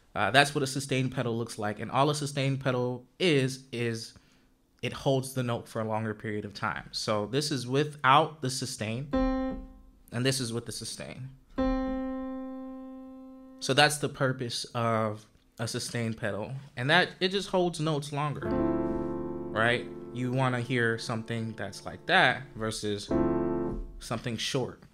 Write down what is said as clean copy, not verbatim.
That's what a sustain pedal looks like. And all a sustain pedal is it holds the note for a longer period of time. So this is without the sustain, and this is with the sustain. So that's the purpose of a sustain pedal, and that it just holds notes longer, right? You want to hear something that's like that versus something short.